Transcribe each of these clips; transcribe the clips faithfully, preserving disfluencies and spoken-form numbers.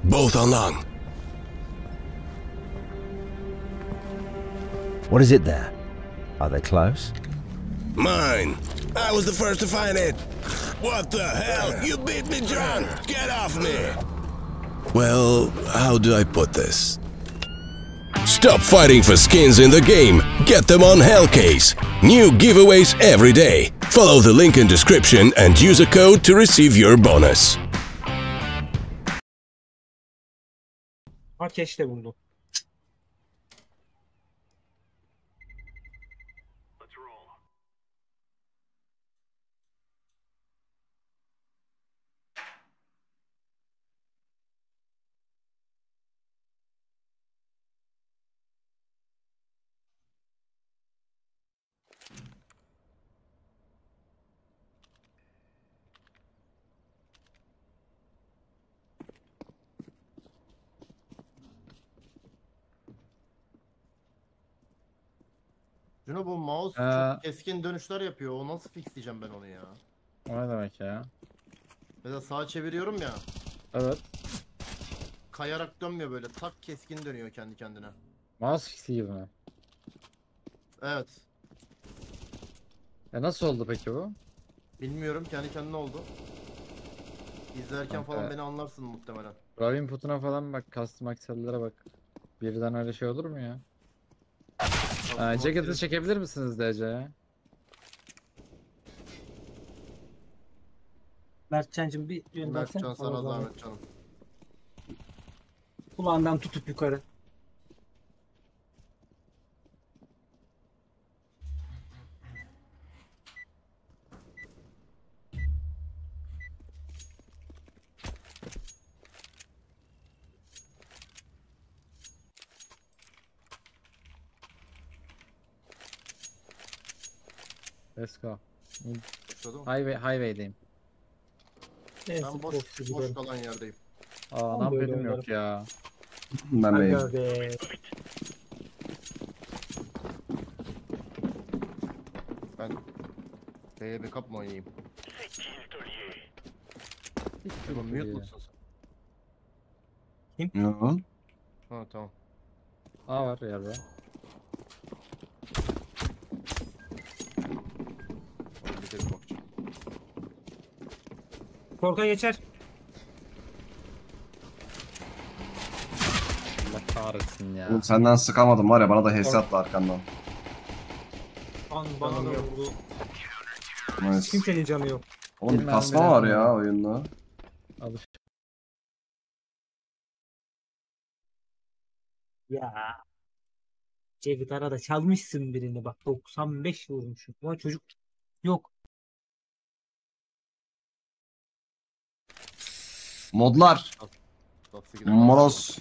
Both on long. What is it there? Are they close? Mine. I was the first to find it. What the hell? You beat me drunk. Get off me. Well, how do I put this? Stop fighting for skins in the game. Get them on Hellcase. New giveaways every day. Follow the link in description and use a code to receive your bonus. Ateşle buldu. Şunu bu mouse Ee, çok keskin dönüşler yapıyor. O nasıl fixleyeceğim ben onu ya? O ne demek ya? Mesela sağa çeviriyorum ya. Evet. Kayarak dönmüyor böyle. Tak keskin dönüyor kendi kendine. Mouse fixi gibi mi? Evet. E nasıl oldu peki bu? Bilmiyorum, kendi kendine oldu. İzlerken Kanka. falan beni anlarsın muhtemelen. Raw input'una falan bak, custom aksesuarlara bak. Birden öyle şey olur mu ya? Ee, Jacket'ı çekebilir misiniz D C'ye? Mertcan'cım bir yönlensen. Mertcan sana zahmet canım. Kulağından tutup yukarı. Let's go. Başladı mı? Highway, highway'deyim. Neyse, Ben boş, boks gibi. boş kalan yerdeyim. Aa, Tam ne böyle yapıyordum yok oynarım. ya. Ben beyim. Aga be. Ben B'ye backup mı oynayayım? Hiç Bu yok mute iyi. musun sen? Yo. Ha tamam. A var yerde. Hadi bir tek bakacağım. Korka geçer. Allah kahretsin ya. Oğlum senden sıkamadım var ya, bana da hesap attı arkandan. An bana da vurdu. Nice. Kimsenin canı yok. Oğlum bir Bilmem kasma bilen var var. ya oyunda. Alış. Ya. Cevit arada çalmışsın birini bak. doksan beş vurmuşum. Ulan çocuk yok. Modlar. Top sekizden Moros.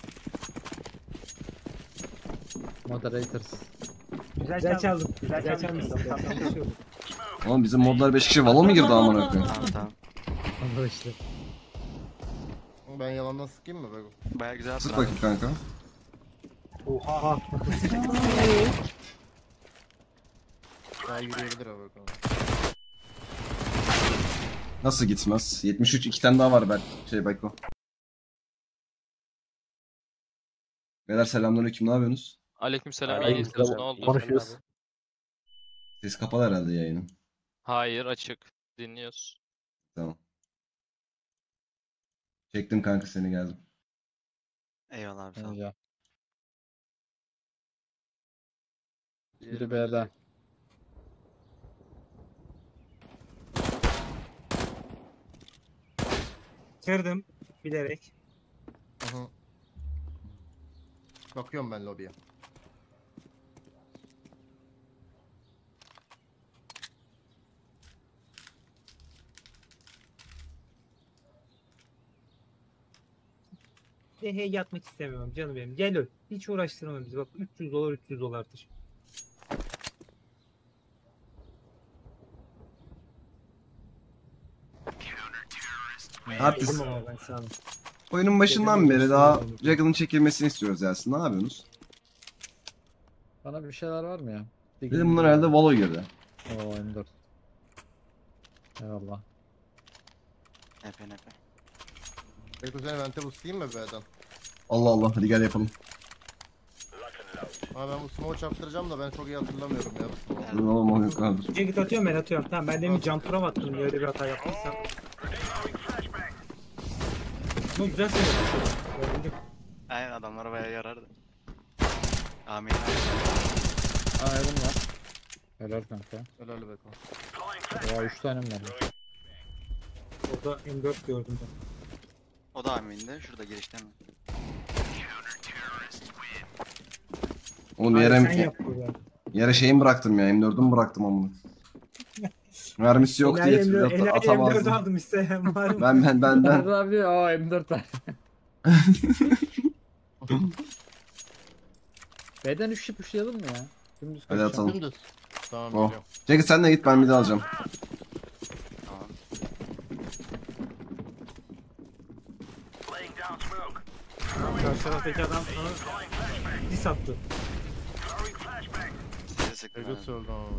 Moderators. Güzel çaldın. Güzel çalmışsın. doksan beş vurdum. Oğlum bizim modlar beş kişi Valo mu girdi amına koyayım? Tamam tamam. Onda işte. başladım. Ben yalandan sıkayım mı? Bak. Baya güzel Sık attın abi. bakayım kanka. Oha. Daha yürüyebilir abi bakalım. Nasıl gitmez? yetmiş üç, iki tane daha var belki. Şey Beko. Beyler selamünaleyküm, ne yapıyorsunuz? Aleykümselam. Aleykümselam. İyi. Ne oldu? Konuşuyoruz. Ses kapalı herhalde yayının. Hayır, açık. Dinliyoruz. Tamam. Çektim kanka, seni geldim. Eyvallah abi, sağ ol. Önce. Diğeri Biri bende B'de. Kırdım. Bilerek. Hı hı. Bakıyorum ben lobiye. De hey yatmak istemiyorum canım benim. Gel öl. Hiç uğraştırma bizi. Bak üç yüz dolar üç yüz dolardır. Artist. Dedim ama ben sana. Oyunun başından beri daha Juggle'ın çekilmesini istiyoruz Yasin. Ne yapıyorsunuz? Bana bir şeyler var mı ya? Dedim bunlar herhalde Valo girdi. Oo M dört. Eyvallah. Epe epe. Beko seni vente boostlayayım mı B'den? Allah Allah hadi gel yapalım. Ama ben bu smoke çarptıracağım da ben çok iyi hatırlamıyorum ya bu smoke. Dur oğlum o yok abi. Jacket atıyorum ben atıyorum. Tamam ben demin can tura attım ya öyle bir hata yaptıysam. Ama güzel söyledin. Gördüm. Aynen adamlara bayağı yarardı. Amin. Aa elim var. Helal kanka. Helal Beko. Oha üç tane mi var? Orada M dört gördüm ben. O da aminde. Şurada girişte mi? Oğlum Hayır, sen yere, yap burada. yere şeyimi bıraktım ya. M dördümü bıraktım amına. Mermisi yok diye Enayi M dört, enayi M dört atamazdım. aldım isteyen var mı? Ben ben ben ben. Nerede abi diyor? Aa M dört var. B'den üç şip üşüyelim mi ya? Dümdüz Hadi kaçacağım. atalım. Dümdüz. Tamam Oh. geliyorum. Jacket sen de git ben bir de alacağım. Tamam. Karşı taraftaki adam sana dis attı. Size sıktım. Beko aynen. söyledi ama.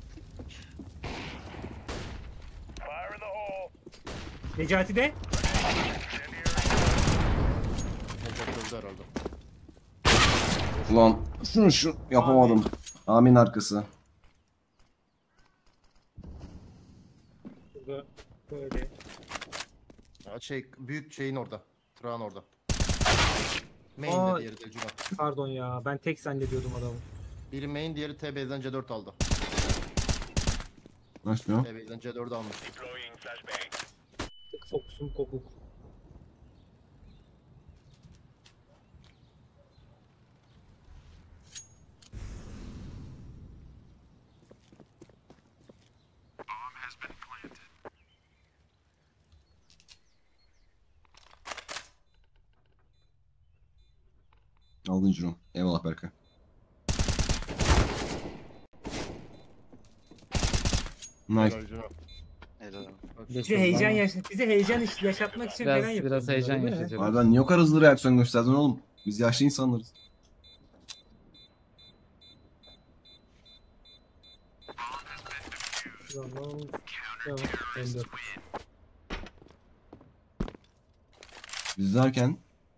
Necati de Necati öldü herhalde. Ulan şunu şu yapamadım. Amin arkası. burada böyle. Ya şey büyük şeyin orada. Tırağın orada. Aa. Main'de diğeri de Cuma. Pardon ya ben tek zannediyordum adamı. Biri main diğeri T B'den C dört aldı. Nasıl ya? T B'den C dört almış. Tık fokusum kopuk. Aldın Cino. Eyvallah Berkay. Nice. Helal Cuma. Helal olsun. Bize heyecan yaş bize heyecan iş- yaşatmak için Biraz, falan yapıyorsun. biraz heyecan değil mi? yaşatıyorum. Abi ben niye o kadar hızlı reaksiyon gösterdin oğlum? Biz yaşlı insanlarız. Tamam. Tamam. M dört. Biz derken...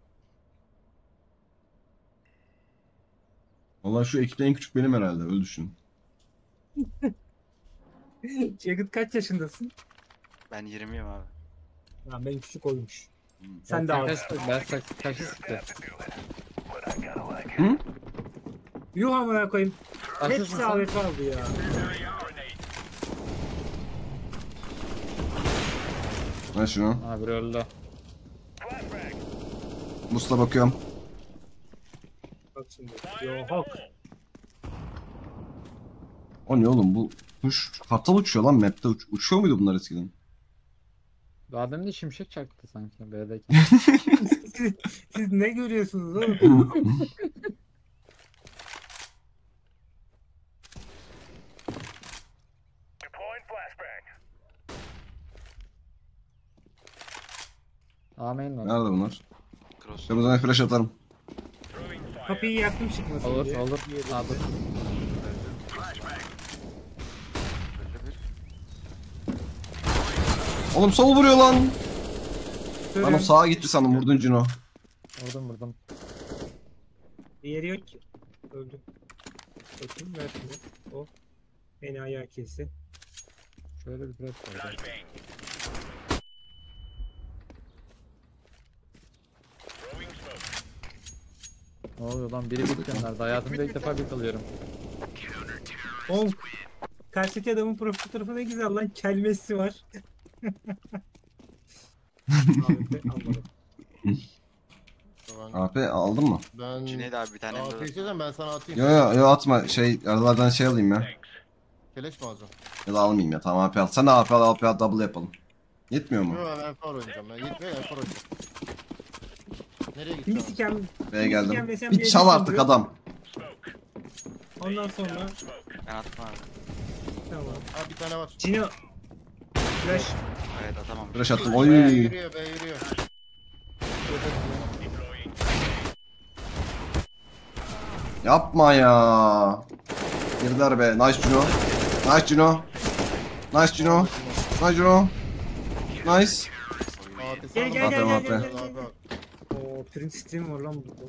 Vallahi şu ekipte en küçük benim herhalde öyle düşün. Jacket kaç yaşındasın? Ben yirmiyim abi. Ya ben küçük olmuş. Sen de Ben al. kaç, ben kaç, kaçı sıktı? Yuh amına koyayım. Kaçısın Hepsi sen? A W P aldı ya. Ver şunu. Abi öldü. Musta bakıyorum. Bak şimdi. Yo hok. O ne oğlum bu kuş kartal uçuyor lan map'te uç uçuyor muydu bunlar eskiden? Daha demin de şimşek çaktı sanki B'deki. siz, siz ne görüyorsunuz oğlum? Amin var. Nerede bunlar? Cross. Kırmızıdan flash atarım. Kapıyı yaktım çıkmasın Olur diye. olur. Diye Aa, dur. Oğlum sol vuruyor lan. Görüyorum. Lan o sağa gitti sandım vurdun Cino. Vurdum vurdum. Diğeri yok ki. Öldü. Bakayım ver şunu. O. Beni ayağı kesti. Şöyle bir trap var. Ne oluyor lan? Biri bit gönderdi. Hayatımda ilk defa bit alıyorum. Oğlum. Karşıdaki adamın profil fotoğrafı ne güzel lan. Kelmesi var. Ahmet'e almadım. Ben, A P aldın mı? ben Cüneyt abi bir tane Aa, de istiyorsan ben sana atayım. Yo yo yo atma şey aralardan şey alayım ya. Keleş mi alacaksın? Ya da almayayım ya tamam A P al. Sen de A P al A P al double yapalım. Yetmiyor mu? Yok ben Enfer oynayacağım. Ben yetmiyor Enfer oynayacağım. Nereye Kimi gideceğim? sikem. B'ye kimi geldim. sikem desem Bir bir çal yere artık gidiyor. adam. Ondan sonra ben atmam abi. tamam. Ha bir tane var. Cino. Flash. Evet atamam. Flash attım. B Oy. yürüyor B yürüyor. Yapma ya. Girdiler be. Nice Cino. Nice Cino. Nice Cino. Nice Cino. Nice. Aa AP'si Gel aldım. gel gel Aferin, gel gel. aferin. gel, gel. Oo print stream var lan burada.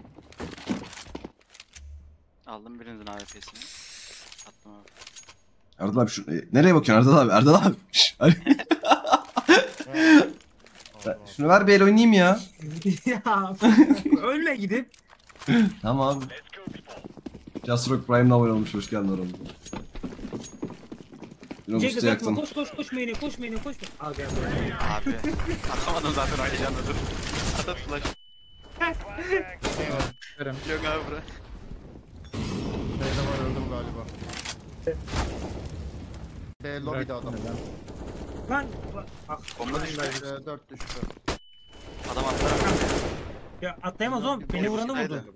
Aldım birinizin A W P'sini. Attım abi. Erdal abi şu... e, nereye bakıyorsun Erdal abi? Erdal abi. Şş, hadi. Şunu ver bir el oynayayım ya. Ya ölme gidip. Tamam abi. Just Rock Prime'la abone olmuş. Hoş geldin oğlum. Yine Jacob boost'u yapma yaktım. koş koş koş main'e koş main'e koş. Al gel. Abi. Atamadım zaten oynayacağım dur. Atat flash. Verim. Yok abi bura. B'de var öldüm galiba. B lobby'de adam. Neden? Lan ah, Bomba düştü. B dört düştü. Adam attı. ya atlayamaz oğlum. Beni vuranı Haydi. vurdu.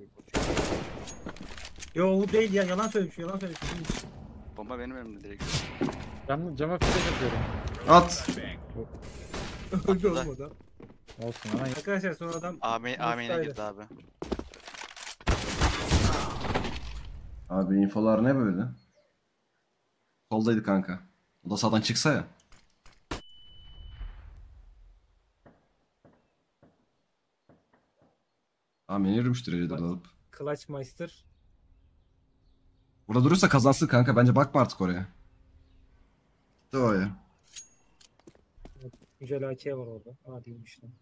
Yo bu değil ya yalan söylemiş yalan söylemiş. Bomba benim elimde direkt. Cam, cama flash atıyorum. At. Öldü oğlum o da. Olsun ama Arkadaşlar sonradan A main, A main'e Boost'taydı. girdi abi. Abi infolar ne böyle? Soldaydı kanka. O da sağdan çıksa ya. Abi beni yürümüştür Ece'de alıp. Clutchmeister. Burada durursa kazansın kanka. Bence bakma artık oraya. O ya. Güzel A K var orada. Aa değilmiş lan.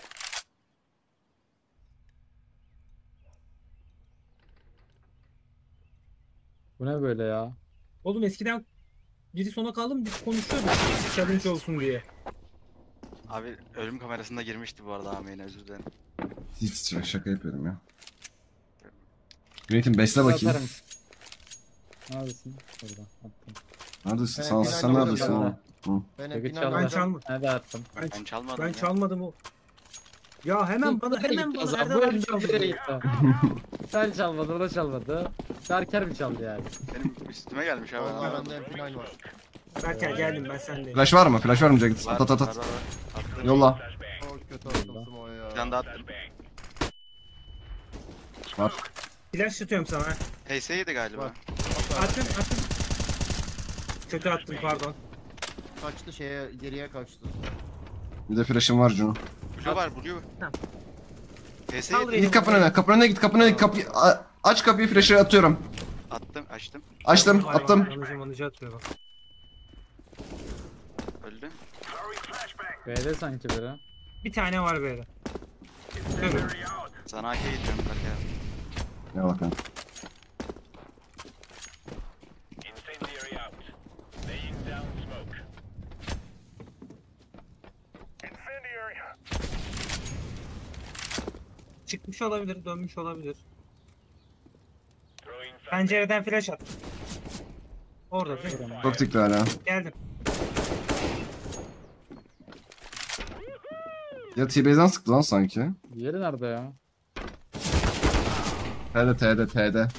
bu ne böyle ya? Oğlum eskiden biri sona kaldı mı biz konuşuyorduk. Challenge olsun diye. Abi ölüm kamerasında girmişti bu arada A main'e, özür dilerim. Hiç şaka yapıyorum ya. Yönetim besle bakayım. Atarım. Neredesin? Burada. Attım. Neredesin? Evet, Sen, final sen oldu neredesin galiba. oğlum? Hı. Ben Peki hep çalmadım. Ben inanmadım. çalmadım. Nerede attım? Ben, Ben çalmadım ben ya. çalmadım o. Ya hemen bana hemen gitti o bana zaman. Erdal Bu abi elden çaldı. biri gitti. Sen çalmadın, o da çalmadı. Berker mi çaldı yani? Benim üstüme gelmiş abi. Vallahi anlamadım. bende hep final var. Berker geldim ben sendeyim. Flash var mı? Flash var mı Jagged? Var, At at at var, at. var, var. Attım. Yolla. Çok kötü attım Sumo ya. Bir tane daha attım. Var. Flash tutuyorum sana. H S'ydi galiba. Var. Attım attım. Kötü attım pardon. Kaçtı şeye geriye kaçtı. Bir de flash'ım var Juno. Blue var, Blue. Tamam. H Sal S'ydi. reis. Git kapının önüne. Kapının önüne git. Kapının önüne git. Kapıyı, a- aç kapıyı, flash'ı atıyorum. Attım, açtım. Açtım. Vay vay, Attım. Yanıcı manıcı atıyor bak. Öldü. B'de sanki biri. Bir tane var böyle. Tabii. Sana A K gidiyorum Berker. Ne bakın. Çıkmış olabilir, dönmüş olabilir. Pencereden flash at. Orada değil mi? Çok dikkat hala. Geldim. Ya T-Base'den sıktı lan sanki. Diğeri nerede ya? T'de T'de T'de.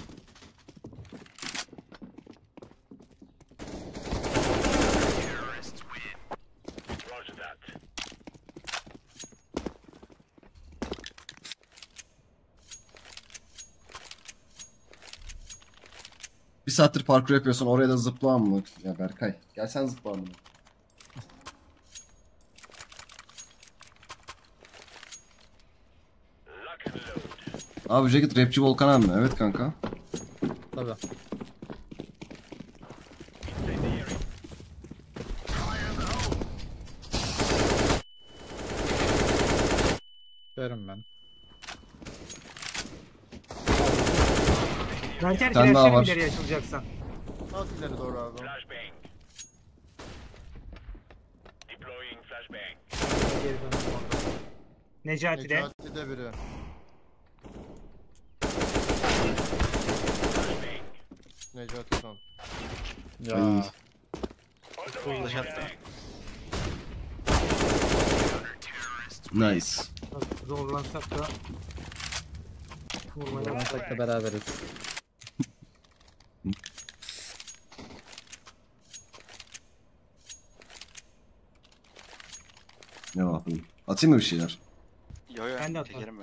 Bir saattir parkur yapıyorsun, oraya da zıpla mı? Ya Berkay, gel sen zıpla mı? Abi Jagged rapçi Volkan abi mi? Evet kanka. Tabii. Verim ben. Berker tane daha flash'lerim var. ileriye açılacaksa. At ileri doğru abi. Geri dön. Necati de. Necati de biri. Necati son. Ya. Ay. Flash attım. Nice. Zorlansak da. Vurmaya Olmasak da beraberiz. Ne yapayım? Atayım mı bir şeyler? Yo yo, Ben de atmam. çekerim ben.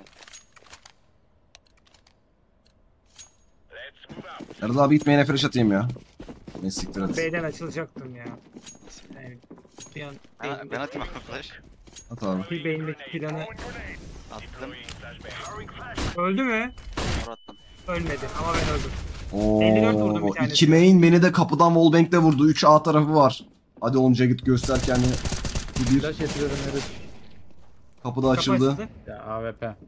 Erdal abi gitmeyene flash atayım ya. Ne siktir at. B'den açılacaktım ya. Nasıl? Yani bir an Ben, ben atayım abi flash. At abi. Bir beyindeki planı Attım. öldü mü? Mor attım. Ölmedi ama ben öldüm. elli dört vurdum bir Oo, tanesi. iki main beni de kapıdan wallbang'le vurdu. üç A tarafı var. Hadi oğlum Jagged göster kendini. Bu bir Flash getiriyorum Meriç. kapıda Kapı açıldı. açıldı. Ya A W P.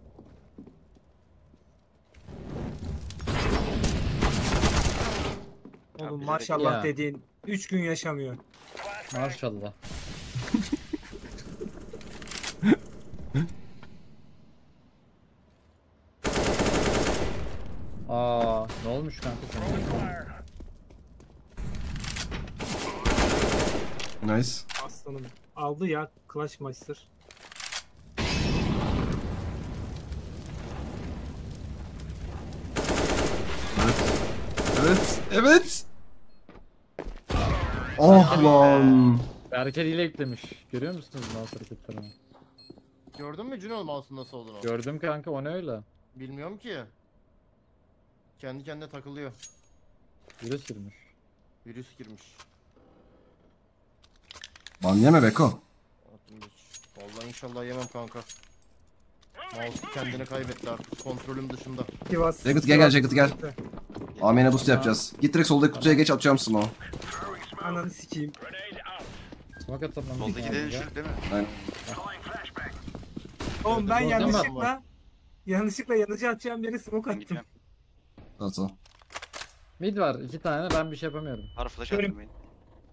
Oğlum bilerek maşallah ya. dediğin üç gün yaşamıyor. Maşallah. Aa, ne olmuş kanka sana? Nice. Aslanım. Aldı ya Clash Master. Evet. Evet. Oh lan. Berker ile eklemiş. Görüyor musunuz mouse hareketlerini? Gördün mü Cüneyt mouse'un nasıl olduğunu? Gördüm kanka, o ne öyle? Bilmiyorum ki. Kendi kendine takılıyor. Virüs girmiş. Virüs girmiş. Ban yeme Beko. Attım geç. Vallahi inşallah yemem kanka. Mouse kendini kaybetti artık. Kontrolüm dışında. Sivas. Jagged, gel, gel, Jagged, gel. Amen'e boost yapacağız. Git direkt soldaki kutuya geç, atacağım smoke. Ananı sikeyim. Smoke atlamam. Solda gidenin şu değil mi? Aynen. Oğlum ben Orada mı yanlışlıkla var? yanlışlıkla yanıcı atacağım yere smoke Ben attım. gideceğim. Nasıl? Mid var iki tane, ben bir şey yapamıyorum. Var flash Görün. attım benim.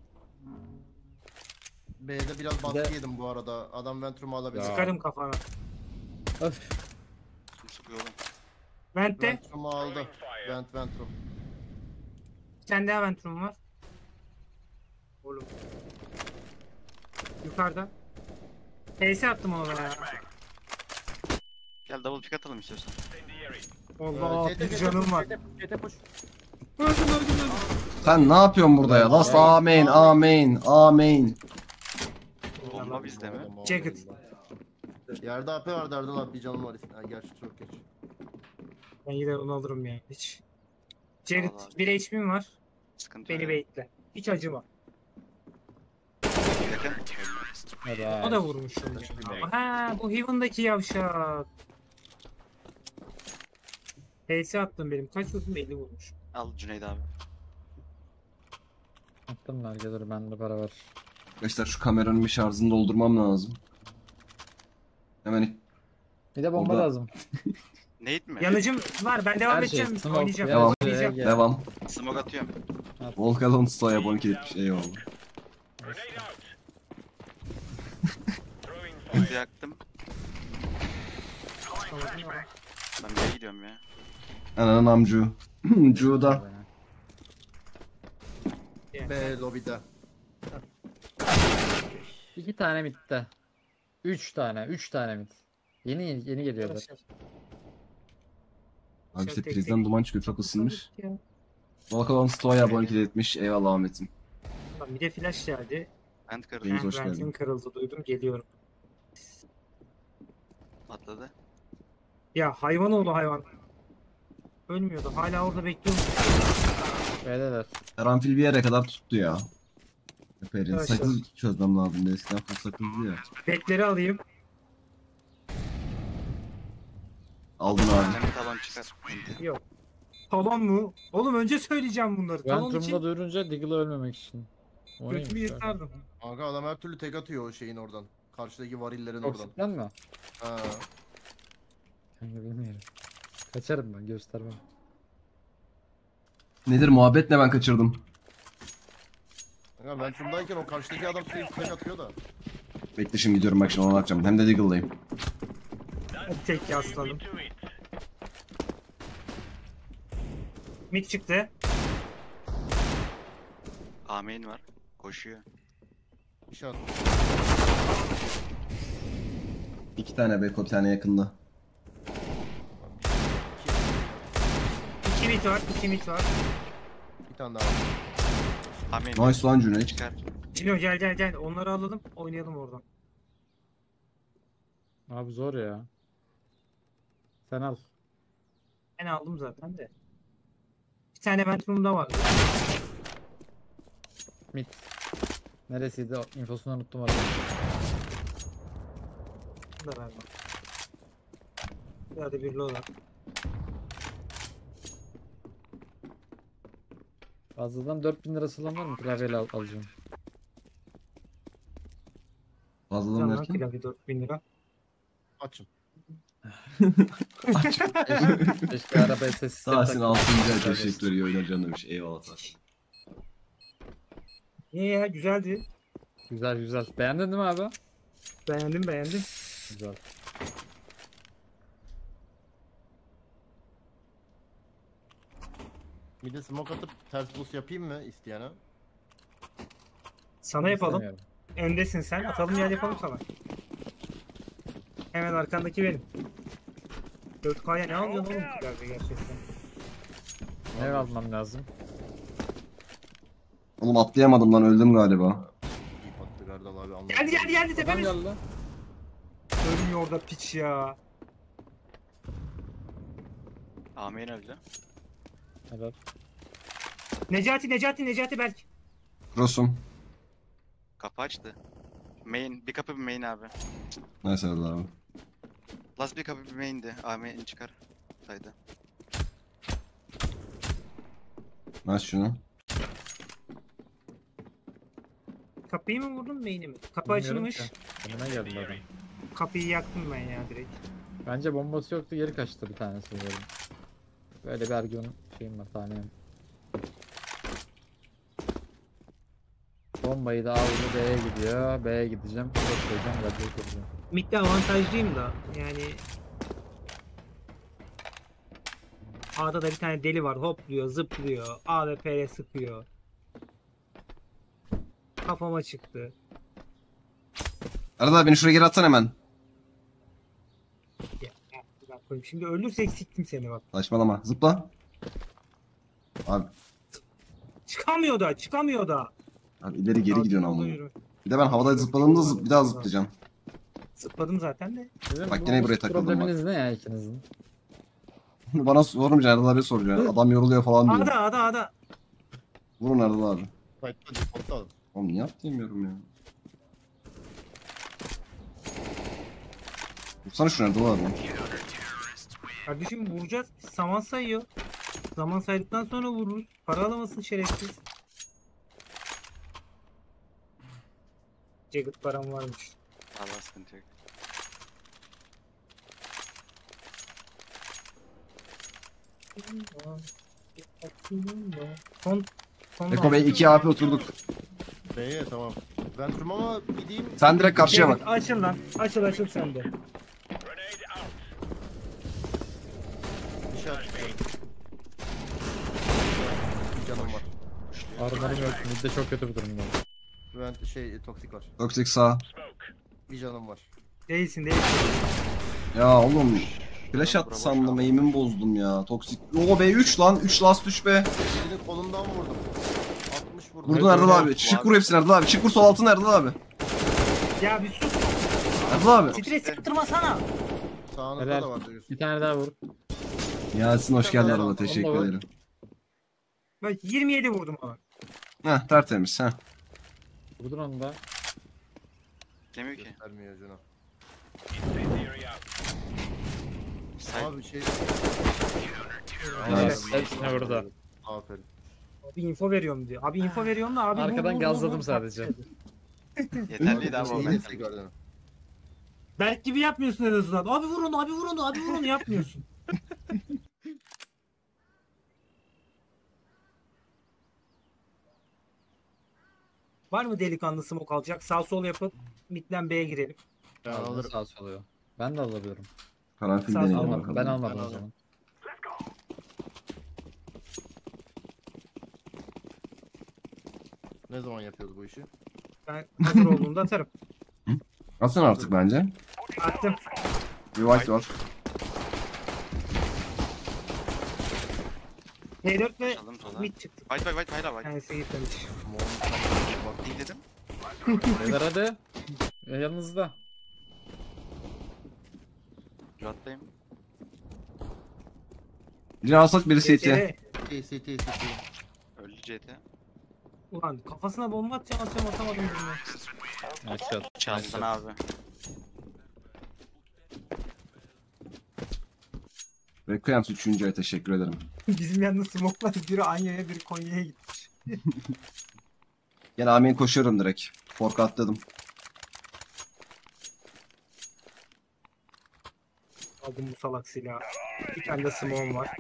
B'de biraz baskı de- yedim bu arada. Adam Ventrum'u alabilir. Ya. Çıkarım kafana. Öf. Kim sıkıyor oğlum? Vent'te Ventrum'u aldı. Vent Ventrum. bir tane daha Ventrum var. Oğlum. Yukarıda. P S attım ona ya. Gel double pick atalım istiyorsan. Allah Ee, bir canım var. Jete push. Öldüm öldüm öldüm. Sen ne yapıyorsun burada ya? Last amen, amen, amen. Bomba bizde mi? Jagged. Yerde A P vardı Erdal abi, bir canım var. Ha, gerçi çok geç. Ben gider onu alırım ya hiç. Jared Vallahi. bir H P'm var. Sıkıntı Beni yok. bekle. Hiç acıma. Yakın. Hadi O da vurmuş şimdi. Ha bu Heaven'daki yavşak. P S attım benim. Kaç vurdum? elli vurmuş. Al Cüneyt abi. Attım lan, gelir bende para var. Arkadaşlar şu kameranın bir şarjını doldurmam lazım. Hemen Bir de bomba Orada- lazım. Nate mi? Yanıcım var. Ben devam Her şey, edeceğim. smoke, Oynayacağım. ya, Devam. Oynayacağım. ya. devam. Smoke atıyorum. Volkalon Stoya abonelik etmiş. Eyvallah. Ulti yaktım. Ben B'ye gidiyorum ya. Ananın amcu. Cuda. B lobide. İki tane midde. Üç tane, üç tane mid. Yeni yeni, yeni geliyorlar. Arkadaşlar, Abi işte tek prizden tek- duman çıkıyor, çok ısınmış. Ya. Volkalon Stoya abonelik etmiş. Eyvallah Ahmet'im. Lan bir de flash geldi. Vent kırdı. Deniz, hoş Ventim geldin. kırıldı duydum geliyorum. Atladı. Ya hayvan oğlu hayvan. Ölmüyordu. Hala orada bekliyorum. Öyleler. Karanfil bir yere kadar tuttu ya. Eperin. Arkadaşlar. Sakız çözmem lazım. Eskiden full sakızdı ya. Bekleri alayım. Aldın abi. Annem talon çıkar. Yok. Talon mu? Oğlum önce söyleyeceğim bunları. Talon Ventrum'da için duyurunca Diggle'ı ölmemek için. O götümü neymiş ya? yırtardım. Kanka adam her türlü tek atıyor o şeyin oradan. Karşıdaki varillerin oradan. Toksitten mi? Ha. Kanka bilmiyorum. Kaçarım ben, göstermem. Nedir muhabbet, ne ben kaçırdım. Kanka Ventrum'dayken o karşıdaki adam sürekli tek atıyor da. Bekle şimdi gidiyorum, bak şimdi onu atacağım. Hem de Deagle'dayım. Tek yaslanım. Mid çıktı. Ameyn var. Koşuyor. İşaret. İki tane Beko, bir tane yakında. İki mid var. iki mid var. Bir tane daha var. Ameyn. Nice lan Cüneyt. Çıkar. Cino gel gel gel. Onları alalım. Oynayalım oradan. Abi zor ya. Sen al. Ben aldım zaten de. Bir tane Ventrum'da var. Mid. Neresiydi? O infosunu unuttum orada. da vermem. Hadi bir lola. Fazladan dört bin lirası olan var mı? Klavyeyle al alacağım. Fazladan Canım derken. klavye dört bin lira. Açım. Keşke, keşke arabaya ses sistemi Tahsin takmak. altıncı ay Klavye. teşekkür ediyor oynar canım demiş. Eyvallah Tahsin. Niye ya güzeldi. Güzel güzel. Beğendin değil mi abi? Beğendim beğendim. Güzel. Bir de smoke atıp ters boost yapayım mı isteyene? Sana yapalım. İstemiyorum. Öndesin sen. Atalım yer yapalım sana. Hemen arkandaki benim. dört K'ya ne alıyorsun oğlum klavye gerçekten? Ne almam lazım? Oğlum atlayamadım lan öldüm galiba. İyi patlı Gardal abi anladım. Geldi geldi geldi Adam tepemiz. geldi. Ölmüyor orada piç ya. Amin öldü. Evet. Necati Necati Necati Berk. Cross'um. Kapı açtı. Main. Bir kapı bir main abi. Neyse Erdal abi. Last bir kapı bir main'di. Amin çıkar. Saydı. Aç şunu. Kapıyı mı vurdun main'i mi? Kapı Bilmiyorum açılmış. ki. Önüme geldi adam. Kapıyı yaktım ben ya direkt. Bence bombası yoktu, geri kaçtı bir tanesi böyle. Böyle bir argüman şeyim var, taneyim. Bombayı da aldı, B'ye gidiyor. B'ye gideceğim. Çok koyacağım, radyo kuracağım. Mid'de avantajlıyım da yani A'da da bir tane deli var, hopluyor, zıplıyor, A W P'ye sıkıyor. Kafama çıktı. Erdal abi beni şuraya geri atsana hemen. Ya, ya, bak koyayım. Şimdi ölürsek siktim seni bak. Saçmalama. Zıpla. Abi, Çıkamıyor da, çıkamıyor da. abi ileri geri gidiyorsun ama. Yürü. Bir de ben havada zıpladığımda zıp, bir daha zıplayacağım. Zıpladım zaten de. Sizin Bak bu yine buraya mouse takıldım bak. probleminiz ne ya ikinizin? Bana sormayacaksın Erdal abi soracaksın. Adam yoruluyor falan diyor. A'da A'da A'da. Vurun Erdal abi. Fight'ta default'ta aldım. Oğlum niye atlayamıyorum ya? Vursana şunu Erdal abi. Kardeşim vuracağız. Zaman sayıyor. Zaman saydıktan sonra vururuz. Para alamasın şerefsiz. Jagged param varmış. Allah sıkıntı yok. Son son Eko Bey iki A P oturduk. B'ye tamam. Ben tüm ama gideyim. Sen direkt karşıya bak. Jagged, açıl lan. Açıl açıl sen de. Dışarı çıkıyorum. Bir canım var. Armarım yok, midde çok kötü bir durumda. Ben şey toksik var. Toksik sağ. Bir canım var. Değilsin değilsin. Ya oğlum. Flash attı sandım aim'imi bozdum ya. Toksik. Oo B üç lan. üç last üç be. Birini kolundan vurdum. altmış vurdum. Vurdun Erdal abi. Çık vur hepsini Erdal abi. Çık vur sol altına Erdal abi. Ya bir sus. Erdal abi. Stres yaptırmasana. Sağınızda Helal. da var diyorsun. Bir tane daha vur. Yasin hoş geldin Erdal. Teşekkür Allah. ederim. Bak yirmi yedi vurdum ama. Heh tertemiz heh. Vurdun onu da. Demiyor ki. Göstermiyor Cuna. Say. Abi şey... Nice. Hepsine vurdu. Aferin. Abi info veriyorum diyor. Abi info veriyorum da abi. vur, Arkadan vur, vur, gazladım vur. sadece. Yeterliydi abi o İyi mental. gördün. Berk gibi yapmıyorsun en azından. Abi vur onu, abi vur onu, abi vur onu yapmıyorsun. Var mı delikanlı smoke alacak? Sağ sol yapıp midden B'ye girelim. Ben Aldım, alırım. sağ sol oluyor. Ben de alabiliyorum. Karanfil Sağ- deneyelim Almadım. bakalım. Ben almadım Ben o aldım. zaman. Ne zaman yapıyoruz bu işi? Ben hazır olduğunda atarım. Atın artık bence. Attım. Bir white var. H dört ve Çaldım sola. mid çıktı. White white white hala white. Kendisi gitmemiş. Moğol'un Değil dedim. Beyler hadi. Ya, yanınızda. Rahatlayayım. Biri alsak biri C T. C T. C T C T. Öldü C T. Ulan kafasına bomba atacağım atacağım atamadım birine. Nice shot. Çaldın abi. Requiem üçüncü ay teşekkür ederim. Bizim yanında smoke'lar biri Anya'ya biri Konya'ya gitmiş. Gel amin koşuyorum direkt. Fork atladım. Aldım bu salak silahı. Bir tane de smoke'um var.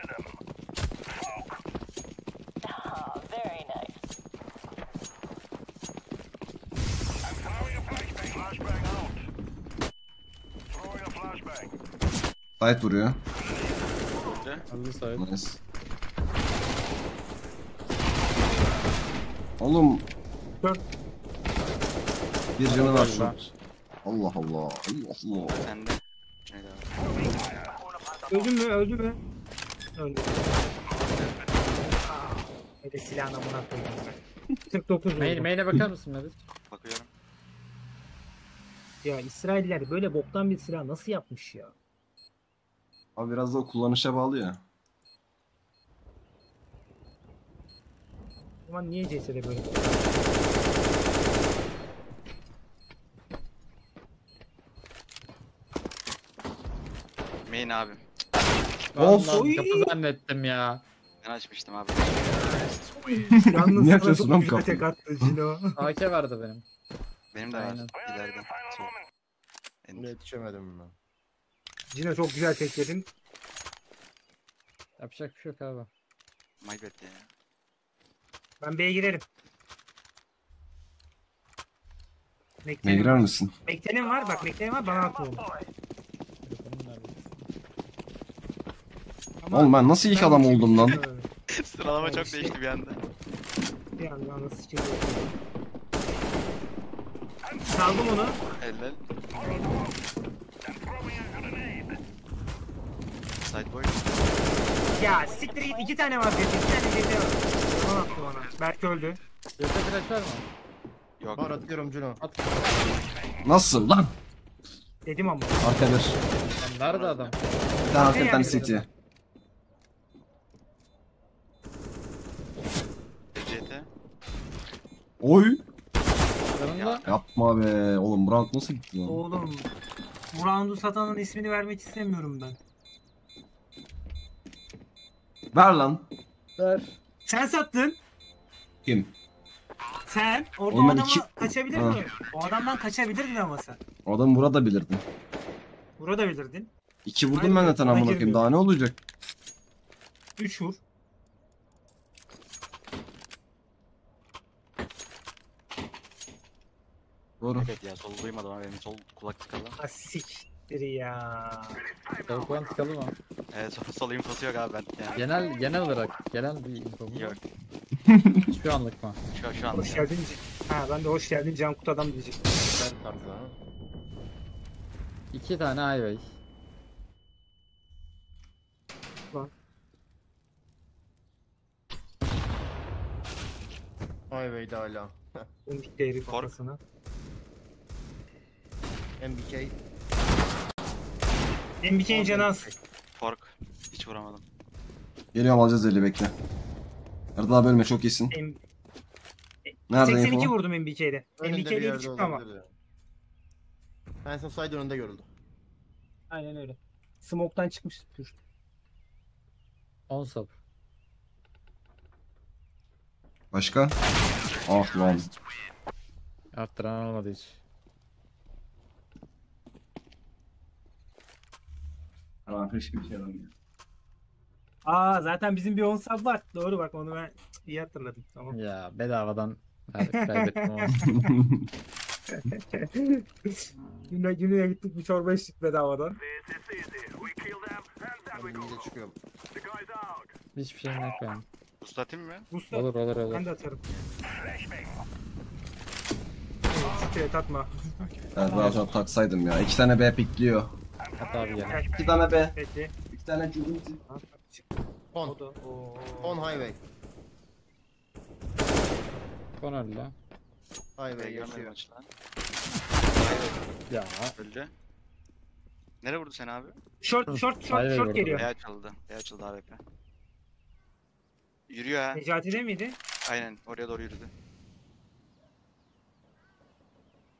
Sait vuruyor. Hadi sayı. Nice. Oğlum. Dört. Bir canı var şu. Galiba. Allah Allah. Allah Allah. Sen de. Şöyle abi. Öldü mü? Öldü mü? Öldü. Hadi silahına buna koyayım ben. kırk dokuz Main, vurdum. main'e bakar mısın Mehmet? Bakıyorum. Ya İsrailler böyle boktan bir silah nasıl yapmış ya? Abi biraz da o kullanışa bağlı ya. O zaman niye C S'de böyle? Main abi. Of. Allah'ım, Oy. kapı zannettim ya. Ben açmıştım abi. Yalnız Niye sana açıyorsun çok lan güzel kapıyı? tek attı Cino. A K vardı benim. Benim de var. Aynen. İleride. Sol. En- Ne yetişemedim ben. Cino çok güzel tek yedin. Yapacak bir şey yok abi. My bad ya. Ben B'ye girerim. Ne Mektenim girer var. misin? Mektenim var bak Mektenim var bana atma onu. Telefonum nerede? Ama Oğlum ben nasıl ilk ben adam bir şey oldum lan? bilmiyorum. Sıralama Ben çok bir şey- değişti bir anda. Bir anda nasıl çıkıyor? Saldım onu. Eller. Side boy. Ya siktir git iki tane var dedi. İki tane C T var. Bana attı bana. Berk öldü. Göte flash var mı? Yok. Var atıyorum Cino. At. Nasıl lan? Dedim ama. Arka bir. Lan nerede adam? Bir tane arka Ne bir tane yani city. dedim C T. Oy. Yanında. Yapma be. Oğlum Brand nasıl gitti lan? Oğlum. Bu roundu satanın ismini vermek istemiyorum ben. Ver lan. Ver. Sen sattın. Kim? Sen orada Oğlum o ben adamı iki- kaçabilir Ha. mi? O adamdan kaçabilirdin ama sen. O adamı burada bilirdin. Burada bilirdin. İki vurdum Aynen, ben zaten ona amına koyayım. girmiyor. Daha ne olacak? Üç vur. Doğru. Evet ya sol duymadım ama benim sol kulak tıkalı. Ha siktir ya. Telefonum tıkalı mı? Evet sol, sol infosu yok abi ben. Yani. Genel genel olarak genel bir info mu? Yok. Şu anlık mı? Şu, şu anda. Hoş geldin. Ha ben de hoş geldin Cankut adam diyecek. Ben tarzı ha. İki tane highway. Highway'de hala. Öndük değeri Kork. kafasına. M B K. M B K'nin canı az. Fork. Hiç vuramadım. Geliyorum alacağız eli bekle. Erdal abi ölme çok iyisin. M- Nerede seksen iki info? vurdum M B K'de. M B Önünde bir K'de yerde çıktı ama. olabilir ya. Ben son side önünde görüldü. Aynen öyle. Smoke'tan çıkmış. Dur. On sap. Başka? Ah lan. Arttıran olmadı hiç. Tamam keşke bir şey alamıyor. Aa zaten bizim bir on sub var. Doğru bak onu ben iyi hatırladım. Tamam. Ya bedavadan ver- kaybettim ama. Gününe, gününe gittik bir çorba içtik bedavadan. Ben iyice çıkıyorum. Hiçbir şeyim yok yani. Boost atayım mı? Mustafa Olur olur olur. ben de atarım. Sikret atma. Evet rahat rahat taksaydım ya. İki tane B pikliyor. At abi gel. İki tane B. Peki. İki tane cüzdanci. On. O da. Oo. On highway. Kon öldü lan. Highway Görmedim yaşıyor. açıdan. Ya. Öldü. Nereye vurdu sen abi? Short short short Hayır, short vurdu. geliyor. B açıldı. B açıldı A W P. Yürüyor ha. Necati'de miydi? Aynen oraya doğru yürüdü.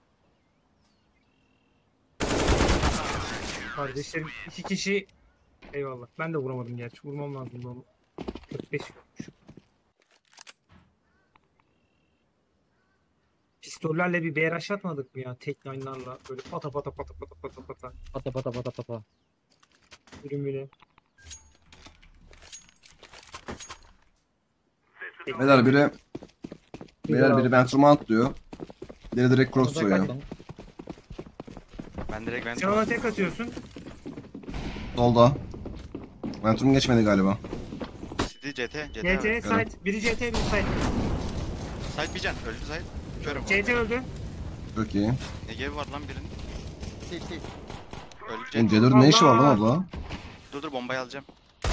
Kardeşlerim iki kişi Eyvallah. Ben de vuramadım gerçi. Vurmam lazım onu. kırk beş vurmuş. Pistollerle bir B R H atmadık mı ya? Tek nine'larla böyle pata pata pata pata pata pata. Pata pata pata pata. Ürününe. Beyler biri Beyler biri Ventrum'a atlıyor. Biri direkt cross soyuyor. Ben direkt ben Sen ona tek atıyorsun. Solda. Ventrum geçmedi galiba. City C T. C T. C T abi. site. Biri C T biri site. Sait bir can. Öldü Sait. Körüm. C T öldü. Çok iyi. Ne gibi var lan birinin? Sil sil. Öldü Oğlum C T. C dört'ün ne işi var lan orada? Dur dur bombayı alacağım.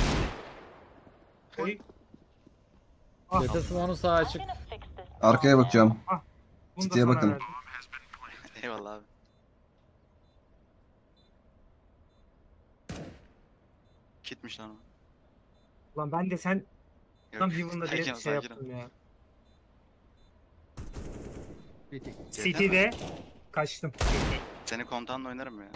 Oy. Ah, C T Swan'un sağ açık. Arkaya bakacağım. bunu da City'ye sana bakın. verdim. Eyvallah abi. Kitmiş lan o. Lan ben de sen tam Yok. Heaven'da diye Sakin ol, şey sakin ol. yaptım ya. Bitik. C T mi? City'de kaçtım. Seni komutanla oynarım ya.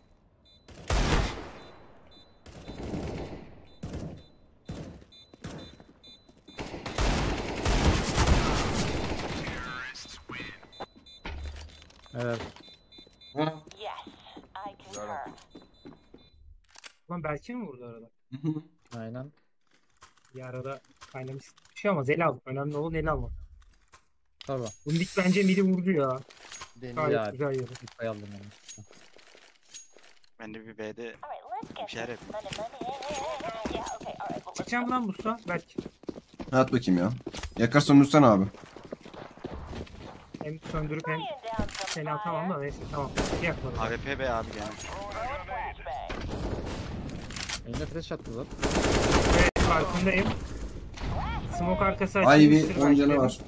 Evet. Lan Berke mi vurdu arada? Aynen. Bir arada kaynamış bir şey ama el al. Önemli olan el almak. Tamam. Bundik bence midi vurdu ya. Deniyor. Gayet Ya. güzel yeri. Bir pay aldım onu. Ben de bir B'de bir şeyler yapayım. Çıkacağım lan Musa. Berke. At bakayım ya. Yakar söndürsen abi. Hem söndürüp hem seni atamam da neyse tamam. Yakmadım. A W P B abi gene. Eline flash attı lan. Evet farkındayım. Smoke arkası Ivy açılmıştır on belki canı de. var.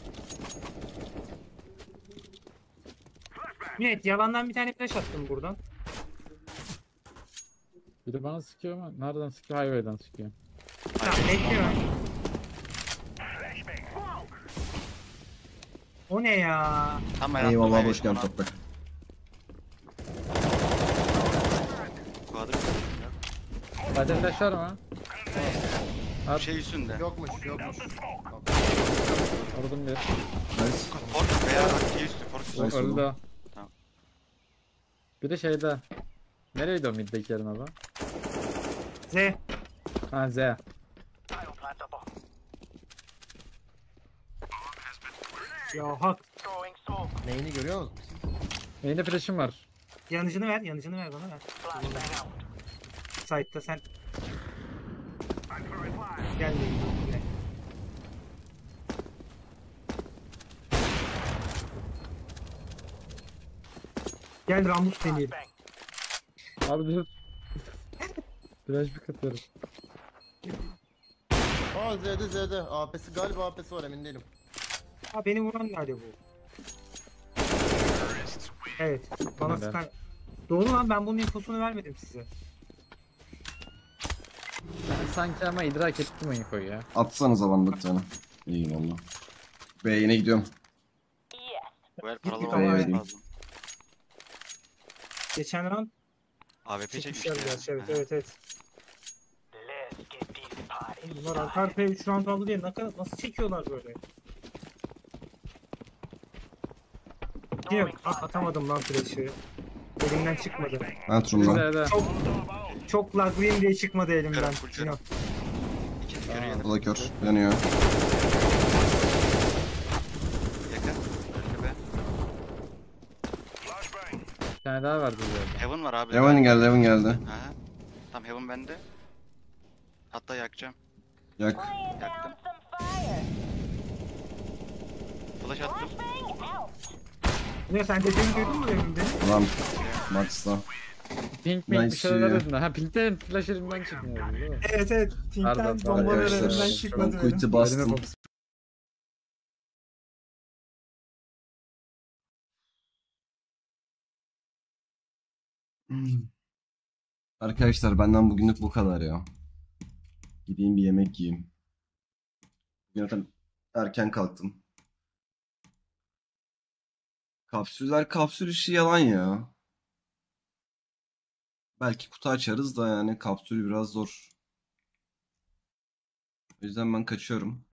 Evet yalandan bir tane flash attım buradan. Biri bana sıkıyor ama nereden sıkıyor? Highway'den sıkıyor. Tamam bekliyorum. O ne ya? Tam ben attım, Eyvallah evet, hoş geldin ona toprak. Kuadrı yok. Zaten flash var mı? Bir şey üstünde. Yokmuş yokmuş. Vurdum bir. Nice. Fort veya şey üstü. Fort üstü. Nice. Öldü o. Tamam. Bir de şeyde. Nereydi o middeki yerin adı? Z. Ha Z. Ya hak. Neyini görüyor musun? Eline flash'im var. Yanıcını ver, yanıcını ver bana ver. Site'da sen. Gel de gel. Gel Rambus deneyelim. Abi dur. Flash bir katıyorum. Aa Z'de Z'de. A P'si galiba A P'si var emin değilim. Ha beni vuran nerede bu? Evet. Bana Ben. sıkan. Doğru lan ben bunun infosunu vermedim size. Ben sanki ama idrak ettim o infoyu ya. Atsanıza bana bir tane. İyi valla. B'ye yine gidiyorum. Bu el Git bir paralı kavaya olması vereyim. lazım. Geçen round A W P çekmişler çekmişti. gerçi evet ya. evet evet. Bunlar arka arkaya üç round aldı diye ne kadar nasıl çekiyorlar böyle? Yok at- atamadım lan flash'ı. Elimden çıkmadı. Ventrum'dan. Z'de. Çok çok laglıyım diye çıkmadı elimden. Körüm, full körüm. Sinan. İkisi körü yedim. O da kör. Yanıyor. Yakın. Öldü be. Bir tane daha vardı Z'de. Heaven var abi. Heaven geldi, Heaven geldi. Aha. Tam Heaven bende. Hatta yakacağım. Yak. Yaktım. Flash attım. Ne sen dediğimi duydun mu demin beni? Lan. Max'ta. Pink pink bir Nice şeyler ya. dedin. Ha pinkten flash elimden çıkmıyor değil mi? Evet evet. Pardon, Pink'ten pardon. bombalar Arkadaşlar, elimden ben çıkmadı Ben benim. quit'i bastım. Elime Hmm. Arkadaşlar benden bugünlük bu kadar ya. Gideyim bir yemek yiyeyim. Bugün zaten erken kalktım. Kapsüller kapsül işi yalan ya. Belki kutu açarız da yani kapsül biraz zor. O yüzden ben kaçıyorum.